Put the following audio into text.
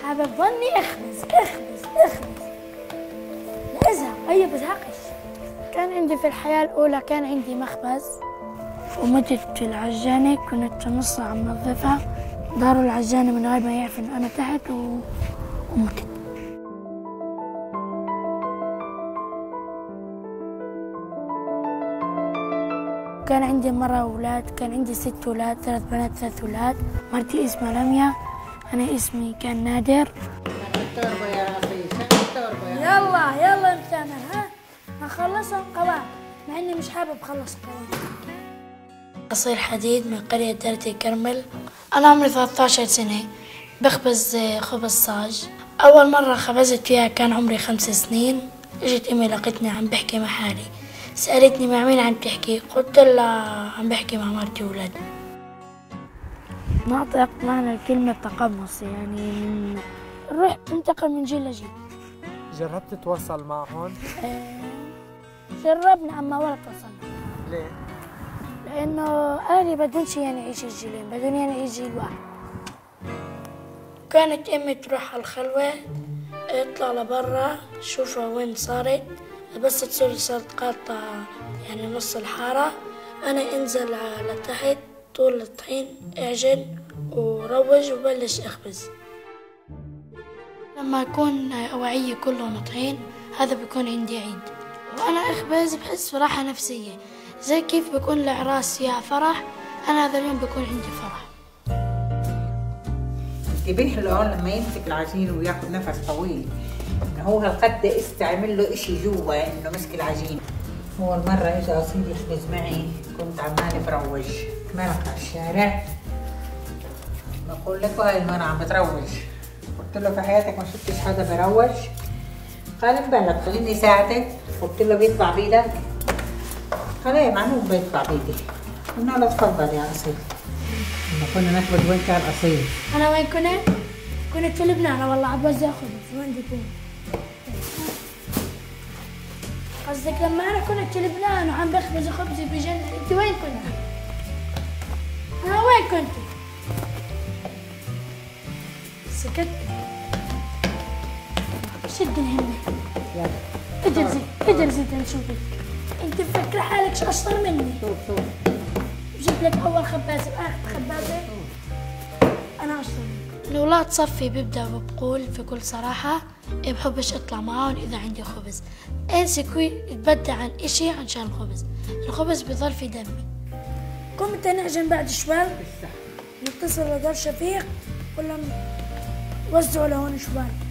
حابب ظني اخبز اخبز اخبز لا ازهق، هي بزهقش. كان عندي في الحياة الأولى كان عندي مخبز ومتت العجانة، كنت نص ساعة منظفها، داروا العجانة من غير ما يعرف إن أنا تحت ومتت. كان عندي مرة أولاد، كان عندي 6 أولاد، 3 بنات 3 أولاد. مرتي اسمها لميا، أنا اسمي كان نادر. يلا يلا نكمل، ها نخلصهم قوام، مع إني مش حابب أخلص قوام. أصيل حديد من قرية دارتي كرمل. أنا عمري 13 سنة، بخبز خبز صاج. أول مرة خبزت فيها كان عمري 5 سنين. اجت أمي لقيتني عم بحكي مع حالي، سألتني مع مين عم تحكي؟ قلت لها عم بحكي مع مرتي وولادي. نعطي معنى الكلمة تقمص، يعني من الروح تنتقل من جيل لجيل. جربت تتواصل معهم؟ جربنا أما ولا توصلنا. ليه؟ لأنه أهلي بدونش يعني يعيش الجيلين، بدون يعني يعيش جيل واحد. كانت أمي تروح على الخلوة، اطلع لبرا شوفها وين صارت، بس تصير صارت قاطعة يعني نص الحارة، أنا انزل لتحت طول الطحين اعجن وروج وبلش أخبز. لما يكون وعي كله طحين هذا بيكون عندي عيد، وأنا أخبز بحس براحة نفسية، زي كيف بيكون العراس يا فرح، أنا هذا اليوم بيكون عندي فرح. بيحلو لما يمسك العجين وياخذ نفس طويل، انه هو هالقد استعمل له اشي جوا انه مسك العجين. اول مرة اجى اصيل يخبز معي كنت عمالي بروج مرق على الشارع، بقول لك وهي المرة عم بتروج، قلت له في حياتك ما شفتش حدا بروج؟ قال مبالغ خليني ساعدك، قلت له بيطلع بيدك؟ قال ايه معلوم بيطلع بيدي. قلنا له تفضل يا اصيل. لما كنا نخبز وين كان اصيل؟ أنا وين كنت؟ كنت في لبنان والله عم بوزع خبز، وين بدي كون؟ قصدك لما أنا كنت في لبنان وعم بخبز خبزي بجنة، أنت وين كنت؟ أنا وين كنت؟ سكت. شد الهمة. اجلسي اجلسي تنشوفك. أنت مفكرة حالك أشطر مني. شوف جبت لك أول خبازة وآخر خبازة. أنا أشطر منك. الأولاد صفي بيبدأوا بقول في كل صراحة بحبش أطلع معاهم إذا عندي خبز. انسي يتبدى عن إشي عشان الخبز، الخبز بيضل في دمي. قمت نعجن بعد شوال، نتصل لدار شفيق ولا وزعوا لهون شوال.